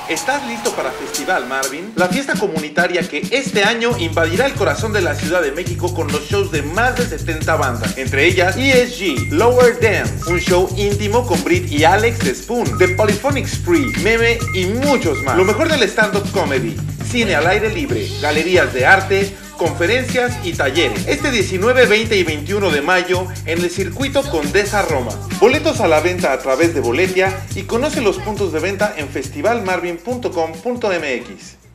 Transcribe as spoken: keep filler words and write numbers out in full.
¿Estás listo para Festival Marvin? La fiesta comunitaria que este año invadirá el corazón de la Ciudad de México con los shows de más de setenta bandas, entre ellas E S G, Lower Dance, un show íntimo con Brit y Alex de Spoon, The Polyphonic Spree, Meme y muchos más. Lo mejor del stand-up comedy, cine al aire libre, galerías de arte, conferencias y talleres. Este diecinueve, veinte y veintiuno de mayo en el Circuito Condesa Roma. Boletos a la venta a través de Boletia y conoce los puntos de venta en festival marvin punto com punto m x.